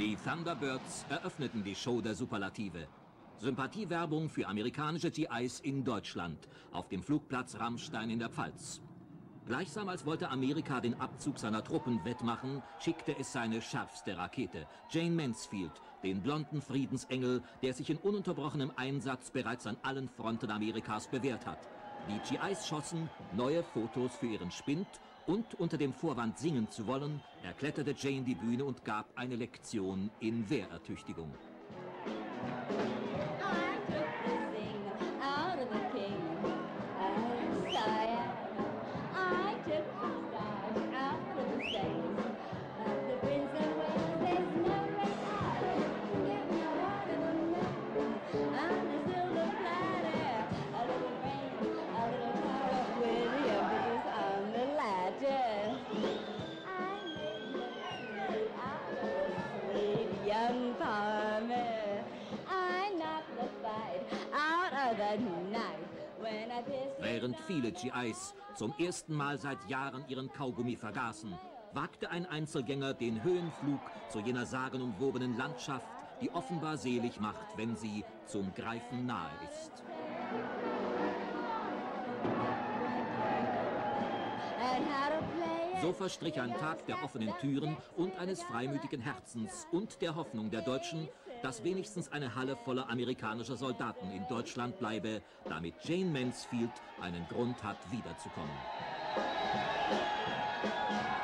Die Thunderbirds eröffneten die Show der Superlative. Sympathiewerbung für amerikanische GIs in Deutschland, auf dem Flugplatz Ramstein in der Pfalz. Gleichsam als wollte Amerika den Abzug seiner Truppen wettmachen, schickte es seine schärfste Rakete, Jayne Mansfield, den blonden Friedensengel, der sich in ununterbrochenem Einsatz bereits an allen Fronten Amerikas bewährt hat. Die GIs schossen, neue Fotos für ihren Spind, und unter dem Vorwand singen zu wollen, erkletterte Jayne die Bühne und gab eine Lektion in Wehrertüchtigung. Young farmer, I knocked the fight out of the night when I pissed. Während viele GIs zum ersten Mal seit Jahren ihren Kaugummi vergaßen, wagte ein Einzelgänger den Höhenflug zu jener sagenumwobenen Landschaft, die offenbar selig macht, wenn sie zum Greifen nahe ist. So verstrich ein Tag der offenen Türen und eines freimütigen Herzens und der Hoffnung der Deutschen, dass wenigstens eine Halle voller amerikanischer Soldaten in Deutschland bleibe, damit Jayne Mansfield einen Grund hat, wiederzukommen.